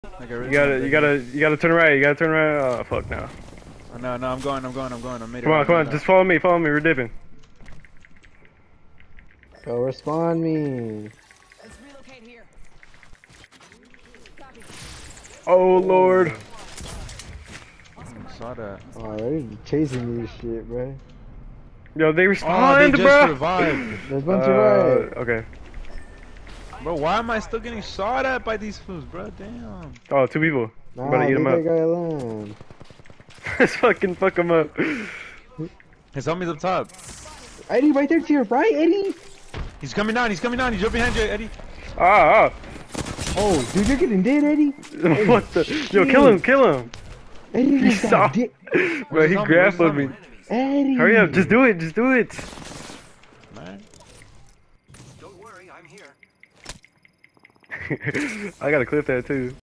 Like You gotta turn right. You gotta turn right. Oh fuck no. Oh, no, I'm going. I made it. Come on. Just follow me. We're dipping. Go respond me. Let's relocate here. Copy. Oh lord. I saw that. Oh, they chasing me this shit, bro. Yo, they Oh, they respawned, just bro. revived. There's a bunch of right. Okay. Bro, why am I still getting shot at by these fools, bro? Damn. Oh, two people. I'm about Nah, to eat leave them that up. guy alone. Let's fucking fuck them up. His homie's up top. Eddie, right there to your right, Eddie. He's coming down. He's right behind you, Eddie. Ah. Oh, dude, you're getting dead, Eddie. What the? Yo, kill him. Eddie He just saw. got dick. Bro, he homie? grappled Where's me. his Eddie. Hurry up, just do it. Man. I gotta clip that too.